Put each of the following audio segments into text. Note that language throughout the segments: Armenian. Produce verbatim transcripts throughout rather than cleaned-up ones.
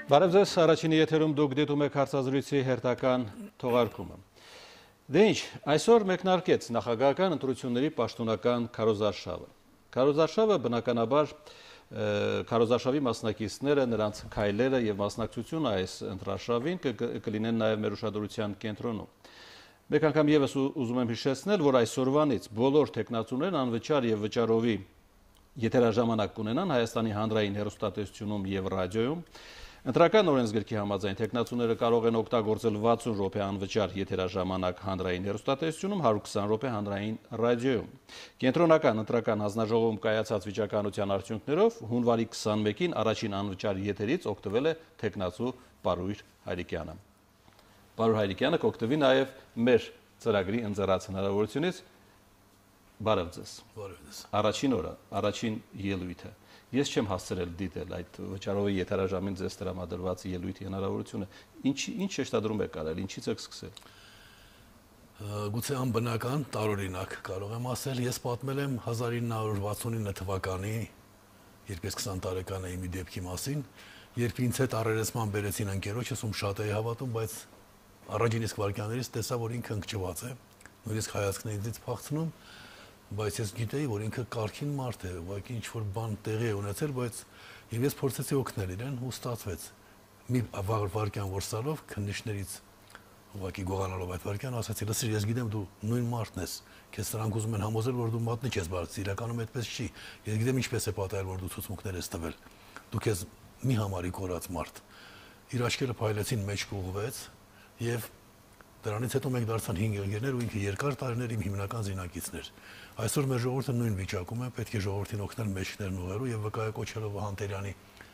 Բարև ձեզ, առաջին եթերում դուք դիտում եք հարցազրույցի հերթական թողարկումը։ Դե ինչ, այսօր մեկնարկեց նախագահական ընտրությունների պաշտոնական քարոզարշավը։ Քարոզարշավը բնականաբար քարոզարշավի մասնակիցները, նրանց քայլերը եւ մասնակցությունը այս ընտրարշավին կլինեն նաեւ մեր ուշադրության կենտրոնում։ Մեկ անգամ եւս ուզում եմ հիշեցնել, որ այսօրվանից բոլոր տեխնացուներն անվճար եւ վճարովի եթերաժամանակ կունենան Հայաստանի հանրային հեռուստատեսությունում եւ ռադիոյում։ Ընտրական օրենսգրքի համաձայն տեխնացուները կարող են օգտագործել վաթսուն րոպե անվճար եթերաժամանակ հանրային հեռուստատեսությունում, հարյուր քսան րոպե հանրային ռադիոյում։ Կենտրոնական ընտրական հանձնաժողովում կայացած վիճակագրության արդյունքներով հունվարի քսանմեկին առաջին անվճար եթերից օգտվել է տեխնացու Պարույր Հայրիկյանը։ Պարույր Հայրիկյանը կօգտվի նաև մեր ծրագրի ընձեռած հնարավորությունից։ Բարև ձեզ։ Բարև ձեզ։ Առաջին օրը, առաջին ելույթը։ Ես չեմ հասցրել դիտել այդ վճարովի եթերաժամին ձեզ տրամադրված ելույթի հնարավորությունը։ Ինչ ինչ շեշտադրում եք արել, ինչից եք սկսել։ Գուցե անբնական տարօրինակ կարող եմ ասել, ես պատմել եմ հազար ինը հարյուր վաթսունինը թվականի, երբ ես քսան տարեկան էի մի դեպքի մասին, երբ ինձ հետ առերեսման բերեցին ընկերոջս, ում շատ էի հավատում, բայց առաջին իսկ վայրկյաններից տեսա, որ ինքը ընկճված է, նույնիսկ հայացքն է ինձից փախցնում, բայց ես գիտեի, որ ինքը կարգին մարդ է, ուղղակի ինչ-որ բան տեղի է ունեցել, բայց եւ ես փորձեցի օգնել իրեն ու ստացվեց։ Մի վայրկյան որսալով քննիչներից ուղղակի գողանալով այդ վայրկյան ասացի, լսիր, ես գիտեմ դու նույն մարդն ես, քեզ սրանք ուզում են համոզել, որ դու մատնի ես, բայց իրականում այդպես չի։ Ես գիտեմ ինչպես է պատահել, որ դու ցուցմունքներ ես տվել։ Դու քեզ մի համարի կորած մարդ։ Իր աչքերը փայլեցին, մեջ կուղվեց եւ դրանից հետո մենք դարձան հինգ ընկերներ ու ինքը երկար տարիներ իմ հիմնական զինակիցն էր։ Այսօր մեր ժողովուրդը նույն վիճակում է, պետք է ժողովրդին օգնել մեջքներն ուղղելու եւ վկայակոչելով Հանտերյանի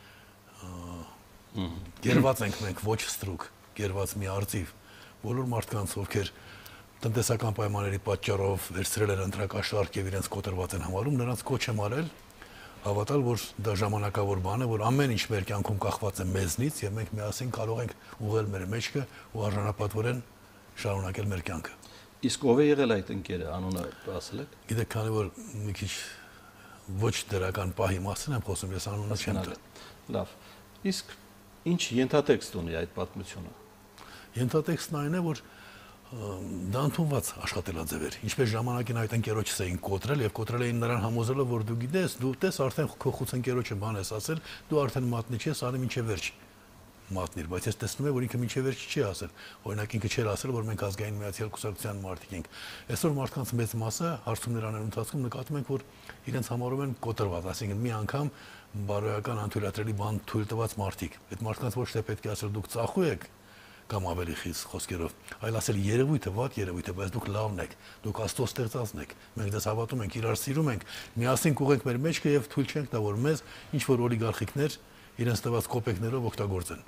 գերված ենք մենք ոչ ստրուկ, գերված մի արծիվ, բոլոր մարդկանց, ովքեր տնտեսական պայմանների պատճառով վերցրել են ընտրակաշարք եւ իրենց կոտրված են համարում, նրանց կոչ եմ արել հավատալ, որ դա ժամանակավոր բան է, որ ամեն ինչ մեր կյանքում կախված է մեզնից եւ մենք միասին կարող ենք ուղղել մեր մեջքը ու արժանապատվորեն շարունակել մեր կյանքը։ Իսկ ով է եղել այդ ընկերը, անունը ասել եք։ Գիտեք, քանի որ մի քիչ ոչ դրական պահի մասին եմ խոսում, ես անունը չեմ տա։ Լավ։ Իսկ ինչ ենթատեքստ ունի այդ պատմությունը։ Ենթատեքստն այն է, որ դա ընդունված աշխատելաձև էր։ Ինչպես ժամանակին այդ ընկերոջս էին կոտրել եւ կոտրել էին նրան համոզելով, որ դու գիտես, դու տես արդեն քո խուց ընկերոջը բան ես ասել, դու արդեն մատնի չես, արի մինչեւ վերջ մատնիր, բայց ես տեսնում եմ, որ ինքը մինչև վերջ չի ասել։ Օրինակ ինքը չէր ասել, որ մենք ազգային միացյալ կուսակցության մարդիկ ենք։ Այսօր մարդկանց մեծ մասը հարցումներ անելու ընթացքում նկատում ենք, որ իրենց համարում են կոտրված, այսինքն մի անգամ բարոյական անթույլատրելի բան թույլ տված մարդիկ։ Այդ մարդկանց ոչ թե պետք է ասել դուք ծախու եք կամ ավելի խիստ խոսքերով, այլ ասել երևույթը վատ երևույթ է, բայց դուք լավն եք, դուք Աստծո ստեղծածն եք, մենք դες հավատում ենք, իրար սիրում ենք, միասին կուղենք մեր մեջքը եւ թույլ չենք տա, որ մեզ ինչ որ օլիգարխիկներ իրենց տված կոպեկներով օգտագործեն։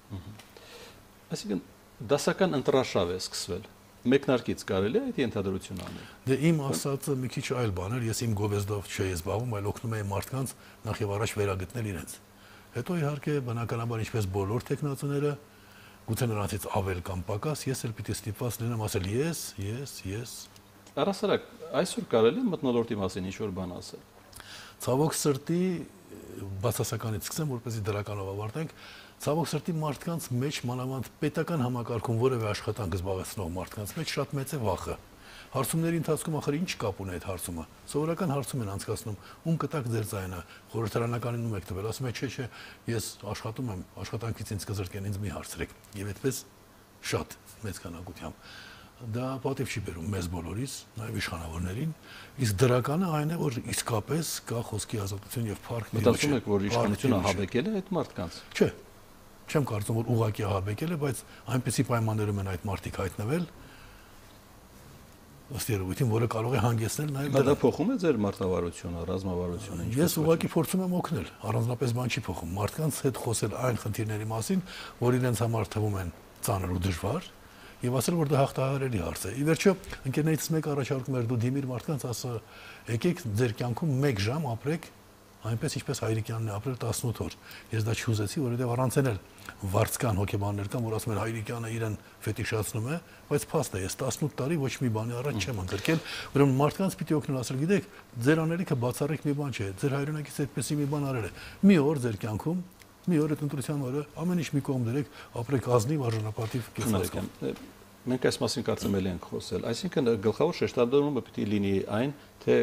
Այսինքն դասական ընտրարշավ է սկսվել։ Մեկնարկից կարելի է այդ ենթադրությունը անել։ Դե իմ ասածը մի քիչ այլ բան էր, ես իմ գովեզդով չէի զբաղվում, այլ օգնում էի մարդկանց նախ եւ առաջ վերագտնել իրենց։ Հետո իհարկե բնականաբար ինչպես բոլոր տեխնացուները, գուցե նրանցից ավել կամ պակաս, ես էլ պիտի ստիպված լինեմ ասել ես, ես, ես։ Առասարակ, այսօր կարելի է մթնոլորտի մասին ինչ-որ բան ասել։ Ցավոք սրտի բացասականից սկսեմ, որպեսզի դրականով ավարտենք, ցավոք սրտի մարդկանց մեջ մանավանդ պետական համակարգում որևէ աշխատանք զբաղեցնող մարդկանց մեջ շատ մեծ է վախը։ Հարցումների ընթացքում ախր ինչ կապ ունի այդ հարցումը։ Սովորական հարցում են անցկացնում, ում կտակ ձեր ձայնը, խորհրդարանականին ում եք տվել, ասում է, չէ, չէ, ես աշխատում եմ, աշխատանքից ինձ կզրկեն, ինձ մի հարցրեք։ Եվ այդպես շատ մեծ քանակությամբ։ Դա պատիվ չի բերում մեզ բոլորիս, նաև իշխանավորներին, իսկ դրականը այն է, որ իսկապես կա խոսքի ազատություն եւ փառք։ Մտածում եք, որ իշխանությունը հավեկել է այդ մարդկանց։ Չէ։ Չեմ կարծում, որ ուղղակի հավեկել է, բայց այնպեսի պայմաններում են այդ մարդիկ հայտնվել, ըստ երևույթին, որը կարող է հանգեցնել նաև դա փոխում է ձեր մարտավարությունը, ռազմավարությունը։ Ես ուղղակի փորձում եմ օգնել, առանձնապես բան չի փոխում։ Մարդկանց հետ խոսել այն խնդիրների մասին, որ իրենց համար թվում են ծանր ու դժվար, եւ ասել, որ դա հաղթահարելի հարց է։ Ի վերջո, ընկերներից մեկը առաջարկում էր դու դիմիր մարդկանց, ասա, եկեք ձեր կյանքում մեկ ժամ ապրեք, այնպես ինչպես Հայրիկյանն է ապրել տասնութ օր։ Ես դա չուզեցի, որովհետեւ առանց էլ վարձկան հոգեբաններ կան, որ ասում են Հայրիկյանը իրեն ֆետիշացնում է, բայց փաստ է, ես տասնութ տարի ոչ մի բանի առաջ չեմ ընկրկել, ուրեմն մարդկանց պիտի օգնել ասել, գիտեք, ձեր անելիքը բացառիկ մի բան չէ, ձեր հայրենակից այդպեսի մի բան արել է։ Մի օր ձեր կյանքում Մի օր այդ ընտրության օրը ամեն ինչ մի կողմ դրեք, ապրեք ազնիվ արժանապատիվ կեցվածքով։ Մենք այս մասին կարծեմ էլի ենք խոսել։ Այսինքն գլխավոր շեշտադրումը պիտի լինի այն, թե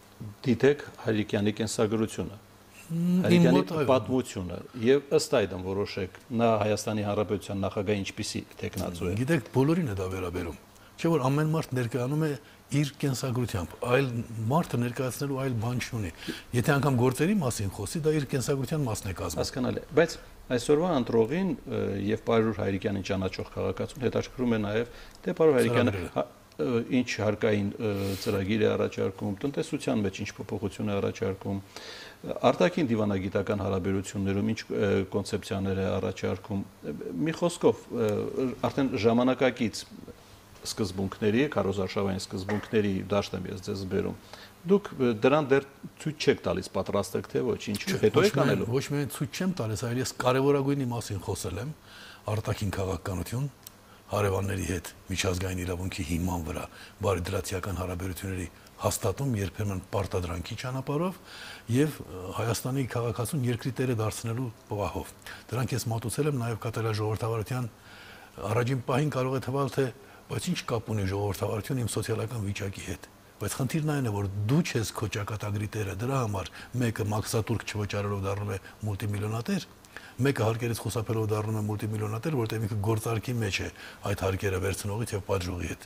դիտեք Հայրիկյանի կենսագրությունը, Հայրիկյանի պատմությունը եւ ըստ այդմ որոշեք նա Հայաստանի Հանրապետության նախագահ ինչպիսի տեխնացու է։ Գիտեք, բոլորին է դա վերաբերում։ Չէ՞ որ ամեն մարդ ներկայանում է իր կենսագրությամբ, այլ մարդը ներկայացնելու այլ բան չունի։ Եթե անգամ գործերի մասին խոսի, դա իր կենսագրության մասն է կազմում։ Հասկանալի է, բայց այսօրվա ընտրողին եւ Պարուր Հայրիկյանին ճանաչող քաղաքացուն հետաքրքրում է նաեւ թե Պարուր Հայրիկյանը ինչ հարկային ծրագիր է առաջարկում, տնտեսության մեջ ինչ փոփոխություն է առաջարկում, արտաքին դիվանագիտական հարաբերություններում ինչ կոնցեպցիաներ է առաջարկում։ Մի խոսքով արդեն ժամանակակից սկզբունքների, քարոզարշավային սկզբունքների դաշտ եմ ես ձեզ բերում։ Դուք դրան դեռ ցույց չեք տալիս, պատրաստ եք թե ոչ, ինչ հետո եք անելու։ Ոչ միայն ցույց չեմ տալիս, այլ ես կարևորագույնի մասին խոսել եմ, արտաքին քաղաքականություն, հարևանների հետ միջազգային իրավունքի հիման վրա բարիդրացիական հարաբերությունների հաստատում երբեմն պարտադրանքի ճանապարհով եւ Հայաստանի քաղաքացուն երկրի տերը դարձնելու պահով։ Դրանք ես մատուցել եմ նաեւ կատարյալ ժողովրդավարության առաջին պահին կարող է թվալ թե բայց ինչ կապ ունի ժողովրդավարությունը իմ սոցիալական վիճակի հետ։ Բայց խնդիրն այն է, որ դու չես քո ճակատագրի տերը, դրա համար մեկը մաքսատուրք չվճարելով դառնում է մուլտիմիլիոնատեր, մեկը հարկերից խուսափելով դառնում է մուլտիմիլիոնատեր, որտեղ ինքը գործարքի մեջ է այդ հարկերը վերցնողից եւ պատժողի հետ։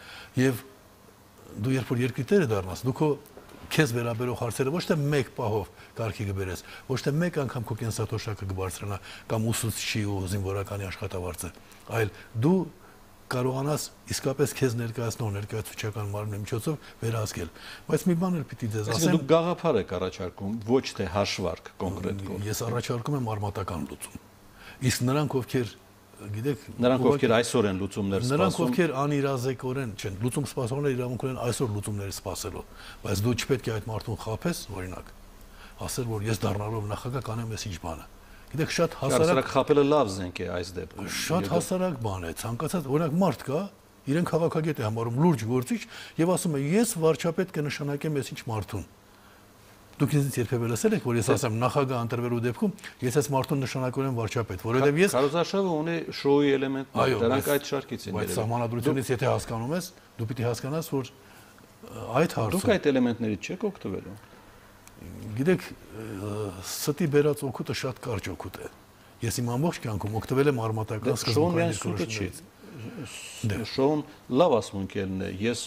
Եվ դու երբ որ երկրի տերը դառնաս, դու քո քեզ վերաբերող հարցերը ոչ թե մեկ պահով կարգի կբերես, ոչ թե մեկ անգամ քո կենսաթոշակը կբարձրանա կամ ուսուցչի ու զինվորականի աշխատավարձը, այլ դու կարողանաս իսկապես քեզ ներկայացնող ներկայացուցչական մարմնի միջոցով վերահսկել։ Բայց մի բան էլ պիտի ձեզ ասեմ։ Դուք գաղափար եք առաջարկում, ոչ թե հաշվարկ կոնկրետ կողմ։ Ես առաջարկում եմ արմատական լուծում։ Իսկ նրանք, ովքեր, գիտեք, նրանք ովքեր այսօր են լուծումներ սպասում, նրանք ովքեր անիրազեկորեն չեն, լուծում սպասողները իրավունք ունեն այսօր լուծումները սպասելու, բայց դու չպետք է այդ մարդուն խաբես, օրինակ, ասել, որ ես դառնալով նախագահ կանեմ այս ինչ բանը։ Գիտեք, շատ հասարակ խապելը լավ զենք է այս դեպքում։ Շատ հասարակ բան է, ցանկացած, օրինակ մարդ կա, իրեն քաղաքագետ է համարում լուրջ գործիչ եւ ասում է ես վարչապետ կնշանակեմ այս ինչ մարդուն։ Դուք ինձ երբևէ լսել եք, որ ես ասեմ նախագահ ընտրվելու դեպքում ես այս մարդուն նշանակում եմ վարչապետ, որովհետեւ ես Քարոզարշավը ունի շոուի էլեմենտներ, դրանք այդ շարքից են։ Բայց սահմանադրությունից եթե հասկանում ես, դու պիտի հասկանաս, որ այդ հարցը Դուք այդ էլեմենտներից չեք օգտվելու։ Գիտեք, ստի բերած օգուտը շատ կարճ օգուտ է։ Ես իմ ամբողջ կյանքում օգտվել եմ արմատական սկզբունքային դրսևորումներից։ Շոուն լավ ասմունքելն է։ Ես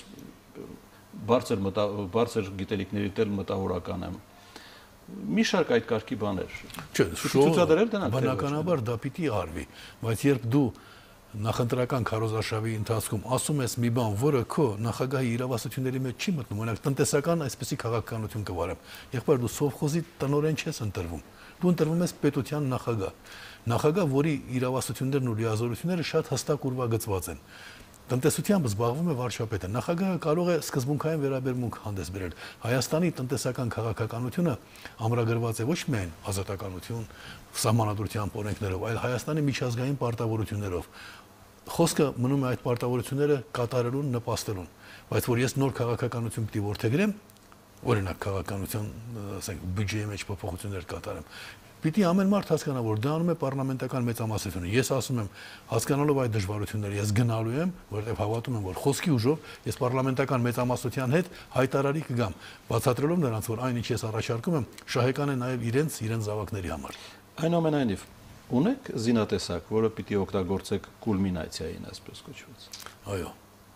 բարձր բարձր գիտելիքների տեղ մտավորական եմ։ Մի շարք այդ կարգի բաներ։ Չէ, ցուցադրել դրանք բնականաբար դա պիտի արվի, բայց երբ դու նախընտրական քարոզարշավի ընթացքում ասում ես մի բան, որը քո նախագահի իրավասությունների մեջ չի մտնում, օրինակ տնտեսական այսպեսի քաղաքականություն կվարեմ։ Եղբայր դու սովխոզի տնօրեն չես ընտրվում։ Դու ընտրվում ես պետության նախագահ։ Նախագահ, որի իրավասություններն ու լիազորությունները շատ հստակ ուրվագծված են։ Տնտեսությամբ զբաղվում է վարչապետը։ Նախագահը կարող է սկզբունքային վերաբերմունք հանդես բերել։ Հայաստանի տնտեսական քաղաքականությունը ամրագրված է ոչ միայն ազատականություն, սահմանադրությամբ օրենքներով, այլ Հայաստանի միջազգային պարտավորություններով։ Խոսքը մնում է այդ պարտավորությունները կատարելուն, նպաստելուն, բայց որ ես նոր քաղաքականություն պիտի որդեգրեմ, օրինակ քաղաքականության, ասենք, բյուջեի մեջ փոփոխություններ կատարեմ, պիտի ամեն մարդ հասկանա, որ դա անում է պարլամենտական մեծամասնությունը։ Ես ասում եմ, հասկանալով այդ դժվարությունները, ես գնալու եմ, որովհետև հավատում եմ, որ խոսքի ուժով ես պարլամենտական մեծամասնության հետ հայտարարի կգամ, բացատրելով նրանց, որ այն ինչ ես առաջարկում եմ, շահեկան է նաև իրենց, իրենց զավակների համար։ Այնուամենայնիվ, ունեք զինատեսակ, որը պիտի օգտագործեք կուլմինացիային, այսպես կոչված։ Այո։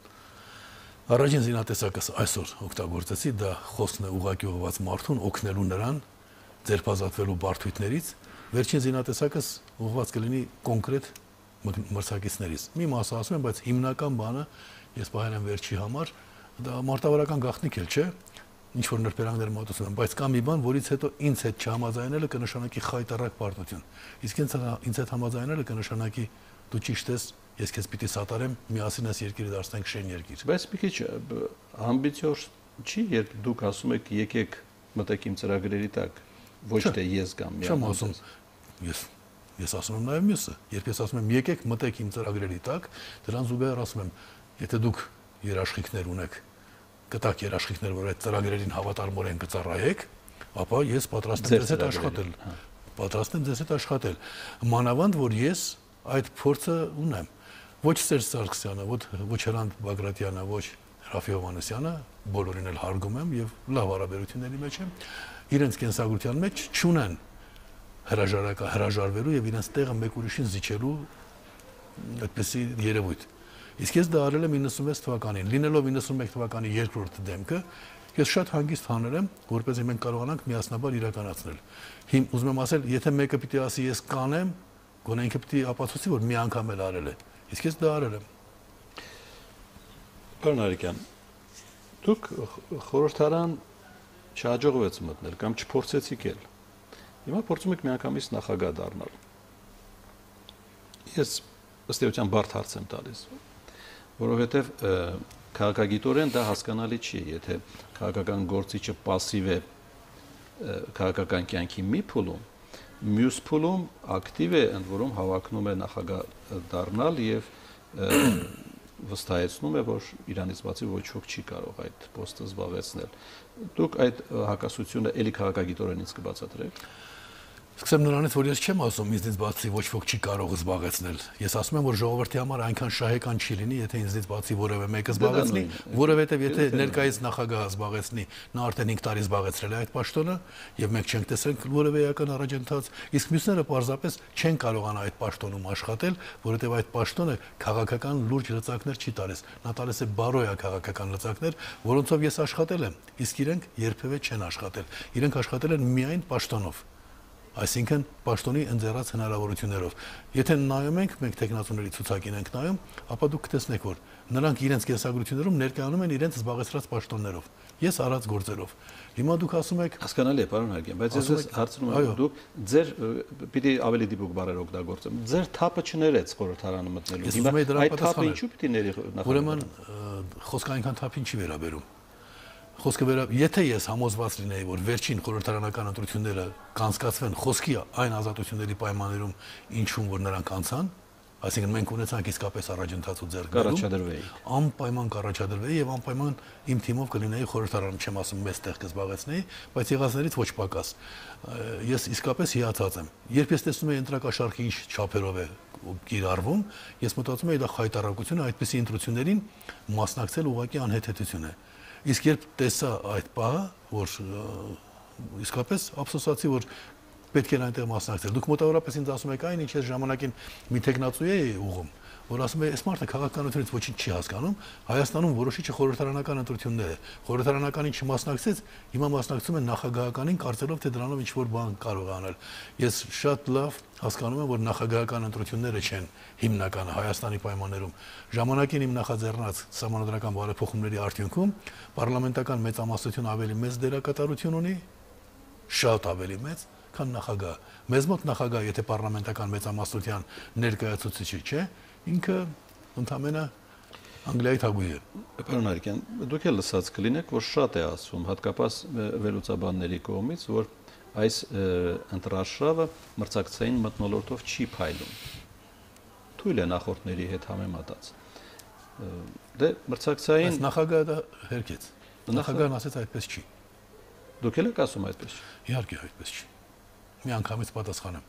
Առաջին զինատեսակը այսօր օգտագործեցի, դա խոսքն է ուղղակի ուղղված մարդուն, օգնելու նրան ձերբազատվելու բարդույթներից, վերջին զինատեսակս ուղղված կլինի կոնկրետ մրցակիցներից։ Մի մասը ասում եմ, բայց հիմնական բանը ես պահել եմ վերջի համար, դա մարտավարական գաղտնիք էլ չէ, ինչ որ նրբերանգներ մոտեցնում եմ, բայց կա մի բան, որից հետո ինձ հետ չհամաձայնելը կնշանակի խայտառակ պարտություն։ Իսկ ինձ ինձ հետ համաձայնելը կնշանակի դու ճիշտ ես, ես քեզ պիտի սատարեմ, միասին այս երկիրը դարձնենք շեն երկիր։ Բայց մի քիչ ամբիցիոզ չի, երբ դուք ասում եք եկեք մտեք իմ ծրագրերի տակ, ոչ թե ես կամ մի Չեմ ասում, ես ես ասում եմ նաև մյուսը, երբ ես ասում եմ եկեք մտեք իմ ծրագրերի տակ, դրան զուգահեռ ասում եմ, եթե դուք երաշխիքներ ունեք, կտակ երաշխիքներ, որ այդ ծրագրերին հավատարմորեն կծառայեք, ապա ես պատրաստ եմ ձեզ հետ աշխատել։ պատրաստ եմ ձեզ հետ աշխատել։ Մանավանդ որ ես այդ փորձը ունեմ։ Ոչ Սերժ Սարգսյանը, ոչ ոչ Հրանտ Բագրատյանը, ոչ Ռաֆի Հովհաննիսյանը, բոլորին էլ հարգում եմ եւ լավ հարաբերությունների մեջ եմ, իրենց կենսագրության մեջ չունեն հրաժարակա հրաժարվելու եւ իրենց տեղը մեկ ուրիշին զիջելու այդպեսի երևույթ։ Իսկ ես դա արել եմ իննսունվեց թվականին, լինելով իննսունմեկ թվականի երկրորդ դեմքը, ես շատ հանգիստ հանել եմ, որպեսզի մենք կարողանանք միասնաբար իրականացնել։ Հիմա ուզում եմ ասել, եթե մեկը պիտի ասի ես կանեմ, գոնե ինքը պիտի ապացուցի, որ մի անգամ էլ արել է։ Իսկ ես դա արել եմ։ Պարոն Արիկյան, դուք խորհրդարան չհաջողվեց մտնել կամ չփորձեցիք էլ։ Հիմա փորձում եք միանգամից նախագահ դառնալ։ Ես ըստ էության բարդ հարց եմ տալիս, որովհետև քաղաքագիտորեն դա հասկանալի չի, եթե քաղաքական գործիչը пассив է քաղաքական կյանքի մի փուլում, մյուս փուլում ակտիվ է, ընդ որում հավակնում է նախագահ դառնալ եւ վստահեցնում է, որ իրանից բացի ոչ ոք չի կարող այդ պոստը զբաղեցնել։ Դուք այդ հակասությունը էլի քաղաքագիտորենից կբացատրեք։ Սկսեմ նրանից, որ ես չեմ ասում ինձնից բացի ոչ ոք չի կարող զբաղեցնել։ Ես ասում եմ, որ ժողովրդի համար այնքան շահեկան չի լինի, եթե ինձնից բացի որևէ մեկը զբաղեցնի, որովհետև եթե ներկայիս նախագահը զբաղեցնի, նա արդեն հինգ տարի զբաղեցրել է այդ պաշտոնը, եւ մենք չենք տեսել որևէ էական առաջընթաց, իսկ մյուսները պարզապես չեն կարողանա այդ պաշտոնում աշխատել, որովհետև այդ պաշտոնը քաղաքական լուրջ լծակներ չի տալիս։ Նա տալիս է բարոյա քաղաքական լծակներ, որոնցով ես աշխատել եմ, իսկ իրենք երբևէ չեն աշխատել։ Իրենք աշխատել են միայն պաշտոնով։ Այսինքն պաշտոնի ընձեռած հնարավորություններով։ Եթե նայում ենք, մենք տեխնացուների ցուցակին ենք նայում, ապա դուք կտեսնեք, որ նրանք իրենց կենսագրություններում ներկայանում են իրենց զբաղեցրած պաշտոններով։ Ես արած գործերով։ Հիմա դուք ասում եք, հասկանալի է, պարոն Հարգյան, բայց ես հարցնում եմ, դուք ձեր պիտի ավելի դիպուկ բառեր օգտագործեմ։ Ձեր թափը չներեց խորհրդարանը մտնելու։ Հիմա այդ թափը ինչու պիտի ների նախագահ։ Ուրեմն խոսքը այնքան թափին չի վերաբերում։ Խոսքը վերա, եթե ես համոզված լինեի, որ վերջին խորհրդարանական ընտրությունները կանցկացվեն խոսքի այն ազատությունների պայմաններում, ինչում որ նրանք անցան, այսինքն մենք ունեցանք իսկապես առաջընթաց ու ձեռքբերում, անպայման կառաջադրվեի եւ անպայման իմ թիմով կլինեի խորհրդարանում, չեմ ասում մեծ տեղ կզբաղեցնեի, բայց եղածներից ոչ պակաս։ Ես իսկապես հիացած եմ։ Երբ ես տեսնում եի ընտրակաշարքը ինչ չափերով է կիրառվում, ես մտածում եի դա խայտարակություն է, այդպիսի ընտրություններին մասնակցել ուղղակի անհեթեթություն է։ Իսկ երբ տեսա այդ պահը, որ իսկապես ափսոսացի, որ պետք էր այնտեղ մասնակցել։ Դուք մոտավորապես ինձ ասում եք այն, ինչ ես ժամանակին մի տեխնացու էի ուղում, որ ասում է, այս մարդը քաղաքականությունից ոչինչ չի հասկանում, Հայաստանում որոշիչը խորհրդարանական ընտրություններ է։ Խորհրդարանականին չմասնակցեց, հիմա մասնակցում են նախագահականին, կարծելով թե դրանով ինչ-որ բան կարող է անել։ Ես շատ լավ հասկանում եմ, որ նախագահական ընտրությունները չեն հիմնականը Հայաստանի պայմաններում։ Ժամանակին իմ նախաձեռնած սահմանադրական բարեփոխումների արդյունքում պարլամենտական մեծամասնություն ավելի մեծ դերակատարություն ունի, շատ ավելի մեծ, քան նախագահ։ Մեզ մոտ նախագահ, եթե պարլամենտական մեծամասնության ներկայացուցիչը չէ, ինքը ընդամենը Անգլիայի թագուհի է։ Պարոն Արիկյան, դուք էլ լսած կլինեք, որ շատ է ասում, հատկապես վերլուծաբանների կողմից, որ այս ընտրարշավը մրցակցային մթնոլորտով չի փայլում։ Թույլ է նախորդների հետ համեմատած։ Դե մրցակցային նախագահը դա հերքեց։ Նախագահն ասեց այդպես չի։ Դուք էլ եք ասում այդպես չի։ Իհարկե այդպես չի։ Մի անգամից պատասխանեմ։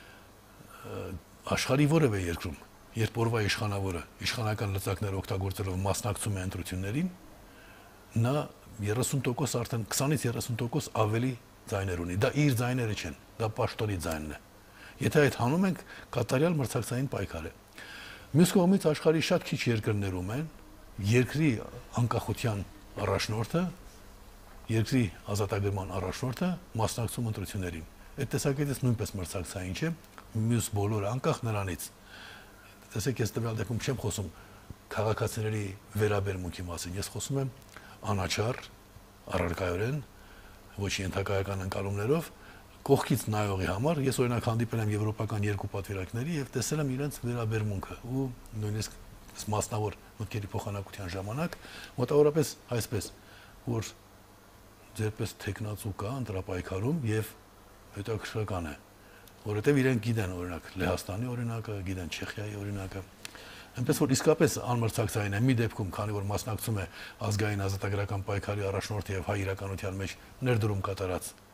Աշխարհի որևէ երկրում, երբ օրվա իշխանավորը իշխանական լծակներ օգտագործելով մասնակցում է ընտրություններին, նա երեսուն տոկոս արդեն քսանից երեսուն տոկոս ավելի ձայներ ունի։ Դա իր ձայները չեն, դա պաշտոնի ձայնն է։ Եթե այդ հանում ենք, կատարյալ մրցակցային պայքար է։ Մյուս կողմից աշխարհի շատ քիչ երկրներում են երկրի անկախության առաջնորդը, երկրի ազատագրման առաջնորդը մասնակցում ընտրություններին։ Այդ տեսակետից նույնպես մրցակցային չէ, մյուս բոլորը անկախ նրանից։ Տեսեք, ես տվյալ դեպքում չեմ խոսում քաղաքացիների վերաբերմունքի մասին, ես խոսում եմ անաչառ, առարկայորեն, ոչ ենթակայական ընկալումներով, կողքից նայողի համար, ես օրինակ հանդիպել եմ եվրոպական երկու պատվիրակների եւ տեսել եմ իրենց վերաբերմունքը ու նույնիսկ մասնավոր մտքերի փոխանակության ժամանակ մոտավորապես այսպես, որ ձերպես տեխնացու կա ընտրապայքարում եւ հետաքրքրական է, որովհետեւ իրենք գիտեն օրինակ Լեհաստանի օրինակը, գիտեն Չեխիայի օրինակը, այնպես որ իսկապես անմրցակցային է մի դեպքում, քանի որ մասնակցում է ազգային ազատագրական պայքարի առաջնորդը եւ հայ իրականության մեջ ներդրում կատարած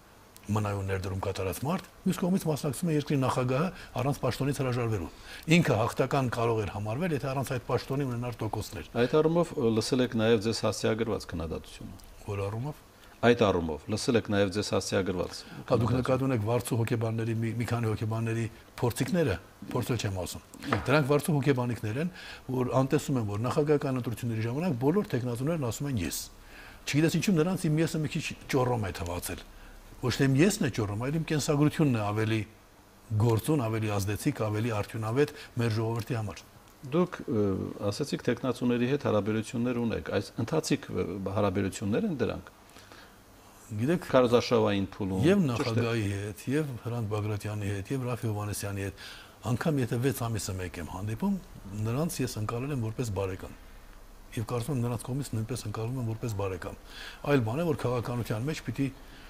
մնայուն ներդրում կատարած մարդ, մյուս կողմից մասնակցում է երկրի նախագահը առանց պաշտոնից հրաժարվելու։ Ինքը հաղթական կարող էր համարվել, եթե առանց այդ պաշտոնի ունենար տոկոսներ։ Այդ առումով լսել եք նաև ձեզ հասցեագրված քննադատությունը։ Որ առումով Այդ առումով լսել եք նաև ձեզ հասցեագրված։ Հա դուք նկատի ունեք վարձու հոգեբանների մի քանի հոգեբանների փորձիկները, փորձել չեմ ասում։ Դրանք վարձու հոգեբանիկներ են, որ անտեսում են, որ նախագահական ընտրությունների ժամանակ բոլոր տեխնացուներն ասում են ես։ Չգիտես ինչու նրանց իմ եսը մի քիչ ճոռոմ է թվացել։ Ոչ թե իմ եսն է ճոռոմ, այլ իմ կենսագրությունն է ավելի գործուն, ավելի ազդեցիկ, ավելի արդյունավետ մեր ժողովրդի համար։ Դուք ասացիք տեխնացուների հետ հարաբերություններ ունեք, այս ընթացիկ հարաբերություններ են դրանք։ Գիտեք, քարոզարշավային փուլում եւ նախագահի հետ, եւ Հրանտ Բագրատյանի հետ, եւ Ռաֆի Հովհաննիսյանի հետ, անգամ եթե վեց ամիսը մեկ եմ հանդիպում, նրանց ես ընկալել եմ որպես բարեկամ։ Եվ կարծում եմ նրանց կողմից նույնպես ընկալվում եմ որպես բարեկամ։ Այլ բան է, որ քաղաքականության մեջ պիտի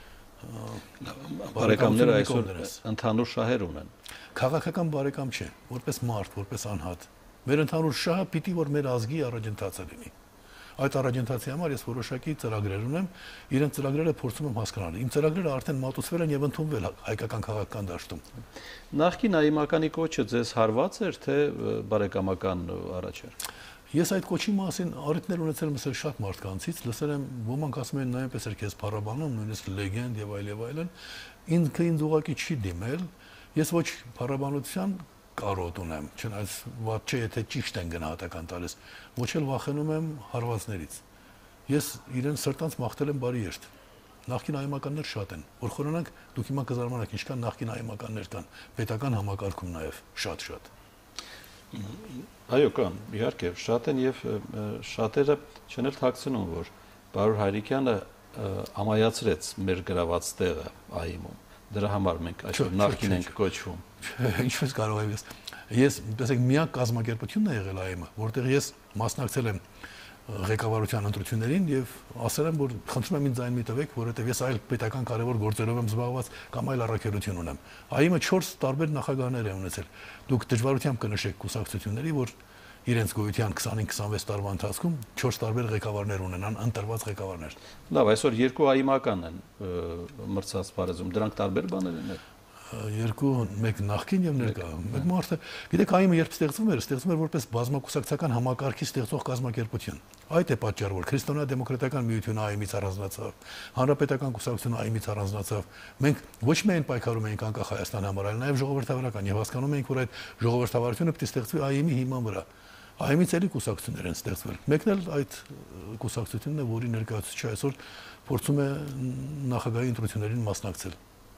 բարեկամները այսօր ընդհանուր շահեր ունեն։ Քաղաքական բարեկամ չէ, որպես մարդ, որպես անհատ։ Մեր ընդհանուր շահը պիտի որ մեր ազգի առաջընթացը լինի։ Այդ առաջընթացի համար ես որոշակի ծրագրեր ունեմ, իրենց ծրագրերը փորձում եմ հասկանալ։ Իմ ծրագրերը արդեն մատուցվել են եւ ընդունվել հայկական քաղաքական դաշտում։ Նախկին այմականի կոչը ձեզ հարված էր, թե բարեկամական առաջ էր։ Ես այդ կոչի մասին առիթներ ունեցել եմ լսել շատ մարդկանցից, լսել եմ ոմանք ասում են նույնպես էր քեզ փառաբանում, նույնիսկ լեգենդ եւ այլ եւ այլն։ Ինքը ինձ ուղղակի չի դիմել։ Ես ոչ փառաբանության կարոտ ունեմ, չնայած ված չէ, եթե ճիշտ են գնահատական տալիս, ոչ էլ վախենում եմ հարվածներից։ Ես իրեն սրտանց մաղթել եմ բարի երթ։ Նախկին այմականներ շատ են, որ խորանանք դուք հիմա կզարմանաք ինչքան նախկին այմականներ կան, պետական համակարգում նաեւ շատ-շատ։ Այո, կան, իհարկե, շատ են եւ շատերը չեն էլ թաքցնում, որ Բարոյ Հայրիկյանը ամայացրեց մեր գրաված տեղը այմում։ Դրա համար մենք այսօր նախկին ենք կոչվում։ Ինչպես կարող եմ ես։ Ես, տեսեք, միակ կազմակերպությունն է եղել այմը, որտեղ ես մասնակցել եմ ղեկավարության ընտրություններին եւ ասել եմ, որ խնդրում եմ ինձ այն մի տվեք, որովհետեւ ես այլ պետական կարևոր գործերով եմ զբաղված կամ այլ առաքելություն ունեմ։ Այմը չորս տարբեր նախագահներ է ունեցել։ Դուք դժվարությամբ կնշեք կուսակցությունների, որ իրենց գոյության քսանհինգ քսանվեց տարվա ընթացքում չորս տարբեր ղեկավարներ ունենան, ընտրված ղեկավարներ։ Լավ, այսօր երկու այմական են մրցած բարձում, դրանք տարբեր բաներ են։ Երկու մեկ նախկին եւ ներկա։ Մեկ մարդը, գիտեք, այմը երբ ստեղծվում էր, ստեղծվում էր որպես բազմակուսակցական համակարգի ստեղծող կազմակերպություն։ Այդ է պատճառը, որ քրիստոնեա-դեմոկրատական միությունը այմից առանձնացավ, հանրապետական կուսակցությունը այմից առանձնացավ։ Մենք ոչ միայն պայքարում էինք անկախ Հայաստանի համար, այլ նաեւ ժողովրդավարական եւ հասկանում էինք, որ այդ ժողովրդավարությունը պետք է ստեղծվի այմի հիման վրա։ Այմից էլի կուսակցություններ են ստեղծվել։ Մեկն էլ այդ կուսակցությունն է, որի ներկայացուցիչը այսօր փորձում է նախագահի ընտրություններին մասնակցել։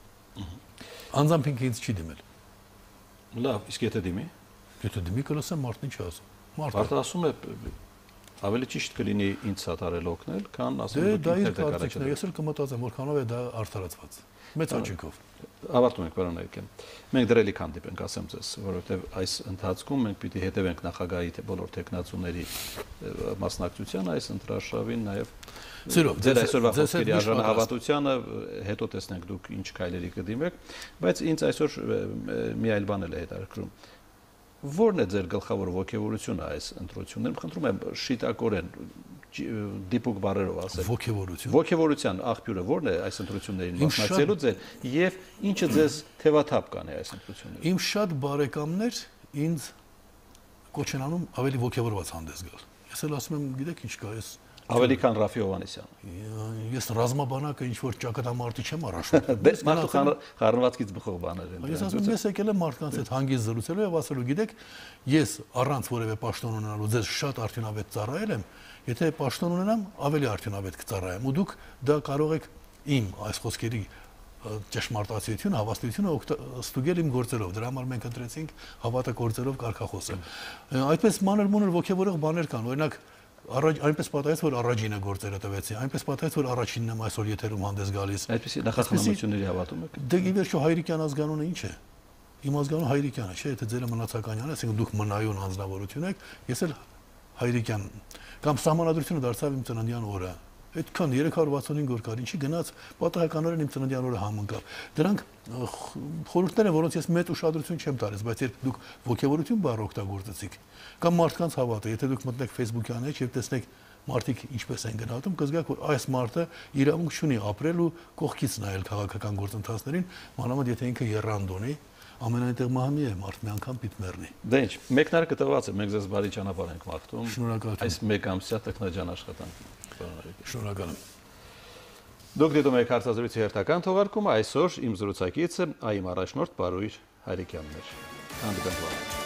Անձամբ ինքը ինձ չի դիմել։ Լավ, իսկ եթե դիմի։ Եթե դիմի կլսեմ մարդն ինչ ասում։ Մարդը ասում է ավելի ճիշտ կլինի ինձ սատարել օգնել, քան ասում դե դա իր կարծիքն է։ Ես էլ կմտածեմ, որքանով է դա արդարացված։ Մեծ աճիկով։ Ավարտում ենք, պարոն Հայրիկյան։ Մենք դրելի կհանդիպենք, ասեմ ձեզ, որովհետև այս ընթացքում մենք պիտի հետևենք նախագահի թե բոլոր տեխնացուների մասնակցության այս ընտրարշավին, նաև Սիրով, ձեր այսօրվա խոսքերի արժանահավատությանը, հետո տեսնենք դուք ինչ քայլերի կդիմեք, բայց ինձ այսօր մի այլ բան էլ է հետաքրքրում։ Որն է ձեր գլխավոր ոգևորությունը այս ընտրություններում, խնդրում եմ շիտակորեն դիպուկ բառերով ասել։ Ոգևորություն։ Ոգևորության աղբյուրը որն է այս ընտրություններին մասնակցելու ձեր եւ ինչը ձեզ թևաթափ կանի այս ընտրություններին։ Իմ շատ բարեկամներ ինձ կոչ են անում ավելի ոգևորված հանդես գալ։ Ես էլ ասում եմ, գիտեք ինչ կա, ես ավելի քան Ռաֆի Հովհաննիսյանը։ Ես ռազմաբանակը ինչ որ ճակատամարտի չեմ առաջում։ Դες մարդու խառնվածքից բխող բաներ են։ Ես ասում եմ, ես եկել եմ մարդկանց հետ հանգիստ զրուցելու եւ ասելու, գիտեք, ես առանց որևէ պաշտոն ունենալու ձեզ շատ արդյունավետ ծառայել եմ, եթե պաշտոն ունենամ, ավելի արդյունավետ կծառայեմ, ու դուք դա կարող եք իմ այս խոսքերի ճշմարտացիությունը, հավաստիությունը ստուգել իմ գործերով։ Դրա համար մենք ընտրեցինք հավատագործերով կարգախոսը։ Այդպես մանր-մունր ոգևորող բաներ կան, օրինակ Առաջ այնպես պատահեց, որ առաջինը գործերը տվեցի, այնպես պատահեց, որ առաջինն եմ այսօր եթերում հանդես գալիս։ Այդպեսի նախախնամությունների հավատում եք։ Դե ի վերջո Հայրիկյան ազգանունը ինչ է։ Իմ ազգանունը Հայրիկյանը չէ, եթե ձերը մնացականյան է, ասենք դուք մնայուն անձնավորություն եք, ես էլ Հայրիկյան կամ սահմանադրությունը դարձավ իմ ծննդյան օրը։ Այդքան երեք հարյուր վաթսունհինգ օր կար, ինչի գնաց պատահականորեն իմ ծննդյան օրը համընկավ։ Դրանք խորհուրդներ են, որոնց ես մեծ ուշադրություն չեմ տալիս, բայց երբ դուք ոգևորություն բառ օգտագործեցիք կամ մարդկանց հավատը, եթե դուք մտնեք Facebook-յան մեջ եւ տեսնեք մարդիկ ինչպես են գնահատում, կզգաք, որ այս մարդը իրավունք չունի ապրել ու կողքից նայել քաղաքական գործընթացներին, մանավանդ եթե ինքը եռանդ ունի, ամենայն տեղ մահմի է, մարդ մի անգամ պիտի մեռնի։ Դե ինչ, մեկնարկը տված է, մենք ձեզ բարի ճանապարհ ենք մաղթում։ Շնորհակալություն։ Այս մեկ ամսյա տեխնաջան աշխատանք։ Շնորհակալ եմ։ Դուք դիտում եք հարցազրույցի հերթական թողարկումը, այսօր իմ զրուցակիցը ԱԻՄ առաջնորդ Պարույր Հայրիկյանն էր։ Հանդիպենք վաղ։